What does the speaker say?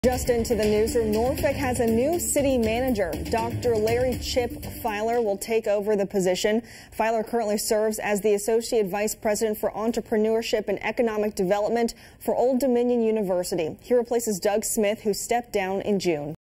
Just into the newsroom, Norfolk has a new city manager. Dr. Larry Chip Filer will take over the position. Filer currently serves as the Associate Vice President for Entrepreneurship and Economic Development for Old Dominion University. He replaces Doug Smith, who stepped down in June.